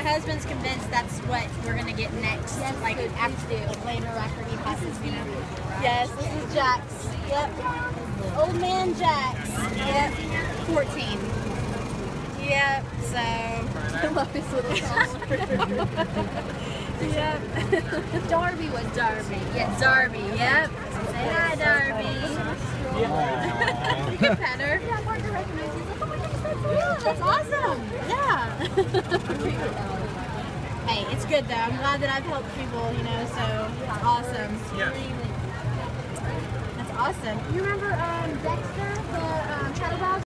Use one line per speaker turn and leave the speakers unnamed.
husband's convinced that's what we're gonna get next.
Yes,
like
good,
after,
please do.
later after he passes, you know.
Yes, this is Jax. Yep. Old man Jax.
Yep. 14. Yep. So.
I love his little song.
Yep.
Darby was Darby.
Yeah, Darby. Yep. Say hi, Darby.
You can pet her. Yeah, Martha recognizes. Oh my goodness, that's real. That's awesome.
Yeah. Hey, it's good though. I'm glad that I've helped people, you know, so it's awesome.
Yeah.
That's awesome.
You remember Dex